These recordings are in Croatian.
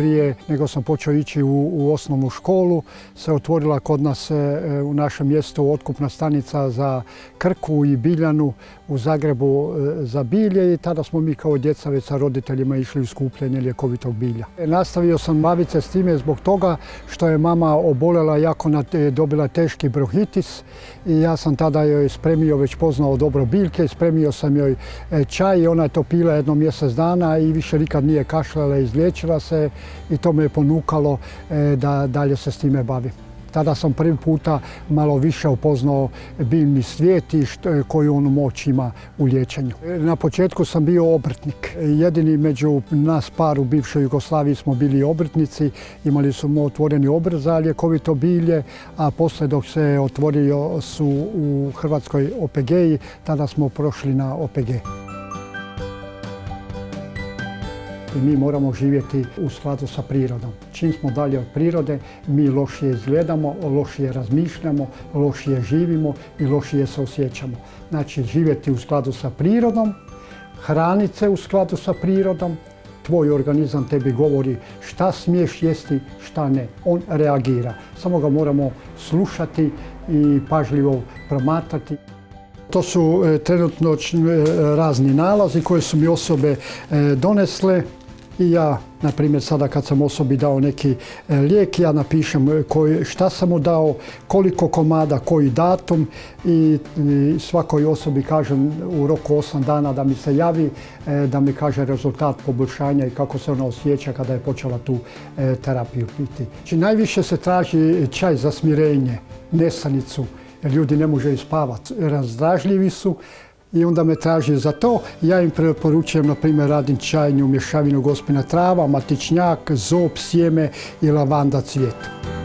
prije nego sam počeo ići u osnovnu školu se otvorila kod nas u našem mjestu otkupna stanica za krku i biljanu u Zagrebu za bilje i tada smo mi kao djeca već sa roditeljima išli u skupljanje ljekovitog bilja. Nastavio sam baviti se s time zbog toga što je mama oboljela jako, dobila teški bronhitis i ja sam tada joj spremio, već poznao dobro biljke, spremio sam joj čaj i ona je to pila jedno mjesec dana i više nikad nije kašljala, izliječila se i to me je ponukalo da dalje se s time bavim. Tada sam prvi puta malo više upoznao biljni svijet i koju on moć ima u liječenju. Na početku sam bio obrtnik. Jedini među nas par u bivšoj Jugoslaviji smo bili obrtnici. Imali smo otvoreni obrt za ljekovito bilje, a poslije dok se otvorio su u Hrvatskoj OPG-i, tada smo prošli na OPG. I mi moramo živjeti u skladu sa prirodom. Čim smo dalje od prirode, mi lošije izgledamo, lošije razmišljamo, lošije živimo i lošije se osjećamo. Znači, živjeti u skladu sa prirodom, hraniti se u skladu sa prirodom, tvoj organizam tebi govori šta smiješ jesti, šta ne. On reagira. Samo ga moramo slušati i pažljivo promatrati. To su trenutno razni nalazi koje su mi osobe donesle i ja, na primjer, sada kad sam osobi dao neki lijek, ja napišem šta sam mu dao, koliko komada, koji datum i svakoj osobi kažem u roku 8 dana da mi se javi, da mi kaže rezultat poboljšanja i kako se ona osjeća kada je počela tu terapiju piti. Znači, najviše se traži čaj za smirenje, nesanicu, jer ljudi ne može spavati, razdražljivi su i onda me traži za to. Ja im preporučujem, na primjer, radim čajnu mješavinu gospina trava, matičnjak, zob, sjeme i lavanda cvijet.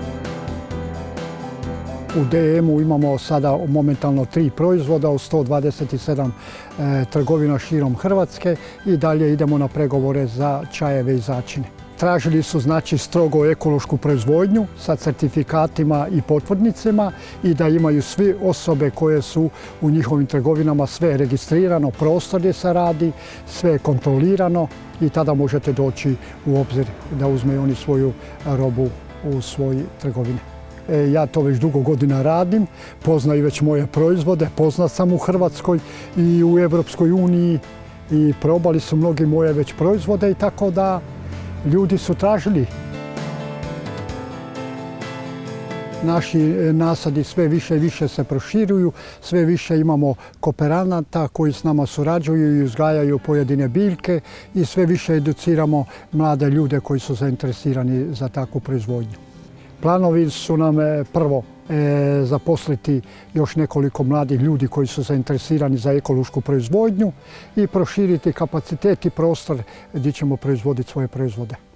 U DM-u imamo sada momentalno 3 proizvoda u 127 trgovina širom Hrvatske i dalje idemo na pregovore za čajeve i začine. Tražili su znači strogo ekološku proizvodnju sa certifikatima i potvrdnicama i da imaju svi osobe koje su u njihovim trgovinama sve registrirano, prostor gdje se radi, sve je kontrolirano i tada možete doći u obzir da uzme oni svoju robu u svoj trgovine. Ja to već dugo godina radim, poznaju već moje proizvode, poznat sam u Hrvatskoj i u Europskoj uniji i probali su mnogi moje već proizvode i tako da ljudi su tražili. Naši nasadi sve više i više se proširuju, sve više imamo kooperanata koji s nama surađuju i uzgajaju pojedine biljke i sve više educiramo mlade ljude koji su zainteresirani za takvu proizvodnju. Planovi su nam prvo zaposliti još nekoliko mladih ljudi koji su zainteresirani za ekološku proizvodnju i proširiti kapacitet i prostor gdje ćemo proizvoditi svoje proizvode.